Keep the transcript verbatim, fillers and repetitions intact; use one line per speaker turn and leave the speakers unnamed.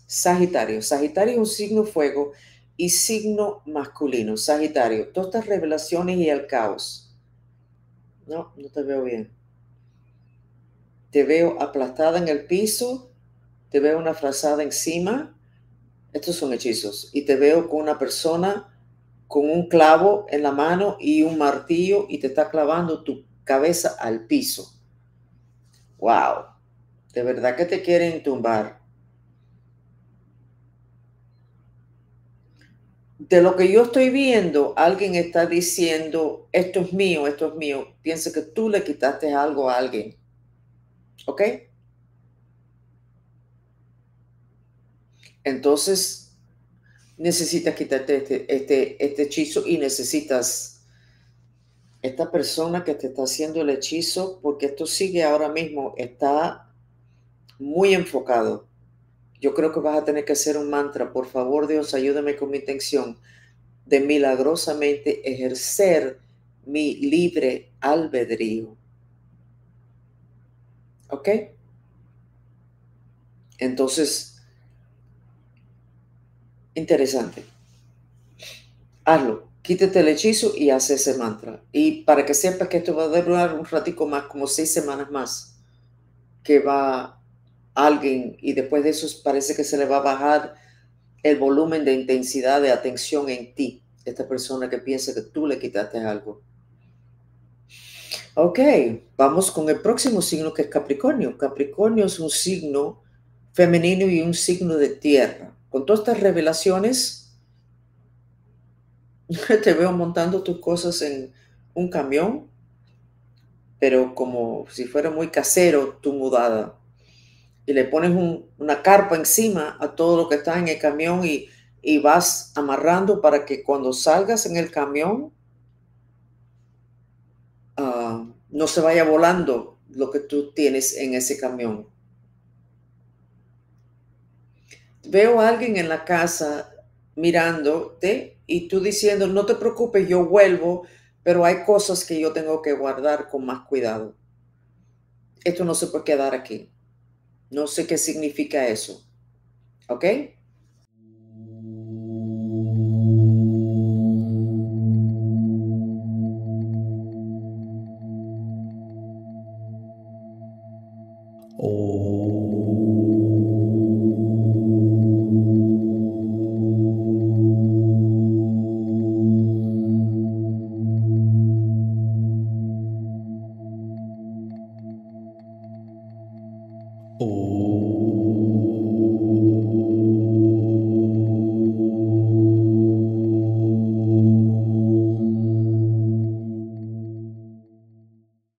Sagitario. Sagitario es un signo fuego y signo masculino. Sagitario, todas estas revelaciones y el caos. No, no te veo bien. Te veo aplastada en el piso, te veo una frazada encima. Estos son hechizos. Y te veo con una persona con un clavo en la mano y un martillo y te está clavando tu cabeza al piso. Wow. De verdad que te quieren tumbar. De lo que yo estoy viendo, alguien está diciendo, esto es mío, esto es mío. Piensa que tú le quitaste algo a alguien. ¿Ok? Entonces, necesitas quitarte este, este, este hechizo y necesitas esta persona que te está haciendo el hechizo, porque esto sigue ahora mismo, está muy enfocado. Yo creo que vas a tener que hacer un mantra. Por favor, Dios, ayúdame con mi intención de milagrosamente ejercer mi libre albedrío. ¿Ok? Entonces, interesante. Hazlo. Quítate el hechizo y haz ese mantra. Y para que sepas que esto va a durar un ratico más, como seis semanas más, que va alguien y después de eso parece que se le va a bajar el volumen de intensidad de atención en ti. Esta persona que piensa que tú le quitaste algo. Ok, vamos con el próximo signo que es Capricornio. Capricornio es un signo femenino y un signo de tierra. Con todas estas revelaciones, te veo montando tus cosas en un camión, pero como si fuera muy casero tu mudada. Y le pones un, una carpa encima a todo lo que está en el camión y, y vas amarrando para que cuando salgas en el camión uh, no se vaya volando lo que tú tienes en ese camión. Veo a alguien en la casa mirándote y tú diciendo, no te preocupes, yo vuelvo, pero hay cosas que yo tengo que guardar con más cuidado. Esto no se puede quedar aquí. No sé qué significa eso. ¿Ok?